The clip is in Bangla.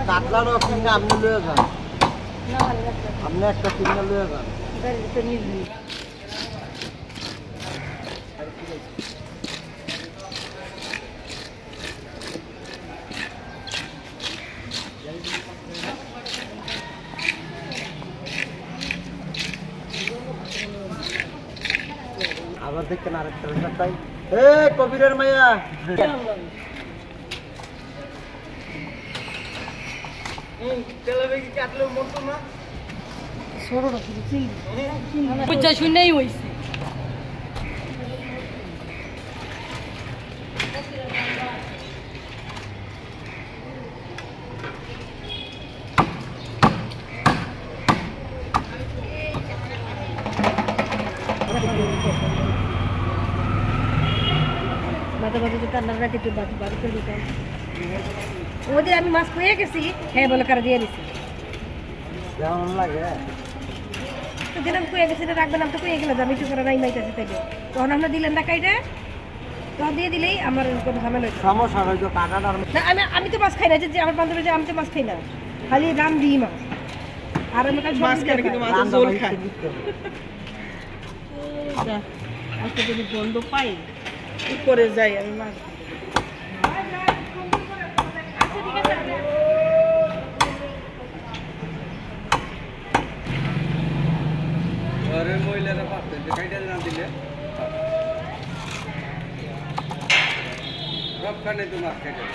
কাতলার সঙ্গে আপনি লয়ে যান, আপনি একটা সিগন্যাল লয়ে যান। আবার দেখছেন আরেকটা তাই এ কবিরের মাইয়া শুনেই হয়েছে ওদের আমি মাছ পেয়ে গেছি হ্যাঁ বলে কারা দিয়ে দিছি কেমন লাগে দিলাম কুয়ে গেছি রাখবেন আমি তো কুয়ে গেলাম আমি একটু করে নাই মাইতেছি তাইলে তখন আমরা দিলেন না কাইটা তখন দিয়ে দিলেই আমার কোনো ঝামেলা সমস্যা হয়তো কাটাটার না আমি তো মাছ খাই না যে আমার বান্ধবী যে আমি তো মাছ খাই না খালি রাম দিই মাছ আর আমি কাল মাছ খাই কিন্তু মাছ ঝোল খাই আজকে যদি বন্ধ পাই কি করে যাই আমি মাছ ঘরের মহিলারা পারতেন যে কাইটা না দিলে সবখানে তো মাছ খাইতে